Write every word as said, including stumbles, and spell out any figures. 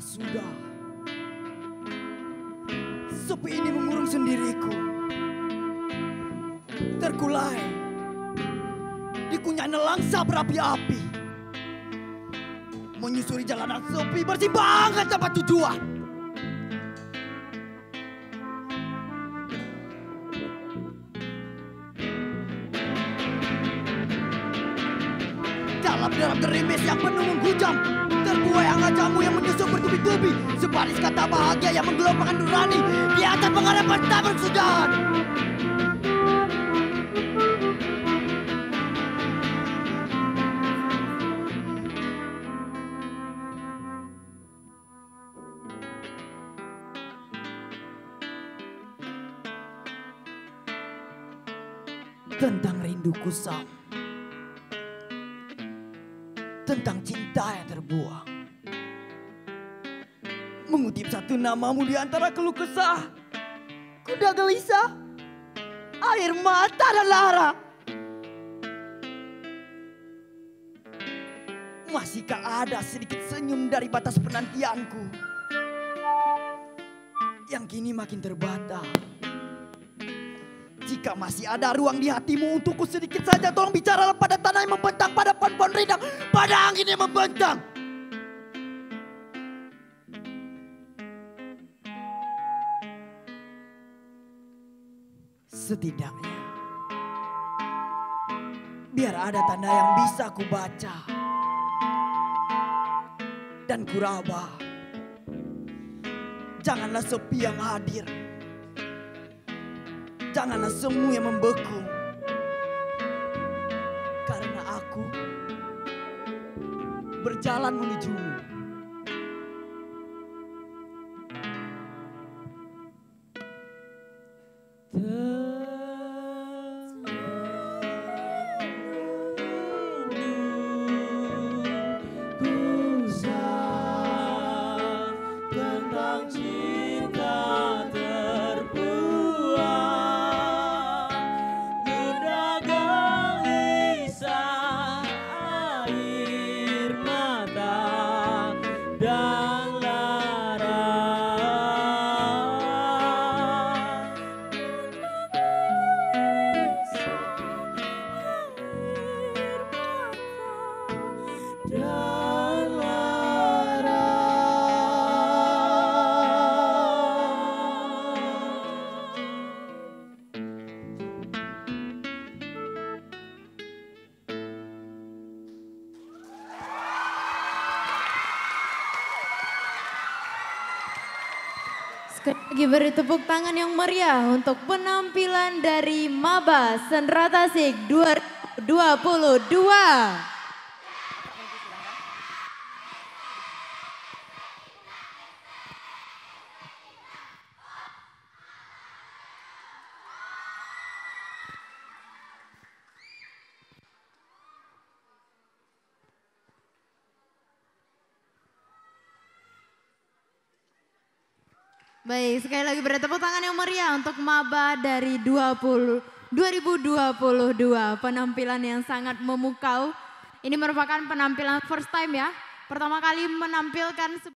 sudah. Sepi ini mengurung sendiriku. Terkulai dikunyahnya langsa berapi-api. Menyusuri jalanan sepi bersimpangan tanpa tujuan. Dalam gerimis yang penuh menghujam, terbuai hangat jamu yang menyusup bertubi-tubi, sebaris kata bahagia yang menggelombangkan nurani di atas pengharapan tak bersudahan. Tentang rinduku Sam, tentang cinta yang terbuang, mengutip satu namamu di antara keluh kesah, kuda gelisah, air mata dan lara. Masihkah ada sedikit senyum dari batas penantianku yang kini makin terbata? Jika masih ada ruang di hatimu untukku sedikit saja, tolong bicaralah pada tanah yang membentang, pada pohon-pohon rindang, pada angin yang membentang. Setidaknya, biar ada tanda yang bisa ku baca dan kuraba. Janganlah sepi yang hadir, janganlah semu yang membeku, karena aku berjalan menujumu. Tentang cinta dan lara, dan lara. Sekali lagi beri tepuk tangan yang meriah untuk penampilan dari Maba Senra Tasik dua ribu dua puluh dua. Baik, sekali lagi beri tepuk tangan yang meriah untuk Maba dari dua ribu dua puluh dua. Penampilan yang sangat memukau. Ini merupakan penampilan first time ya. Pertama kali menampilkan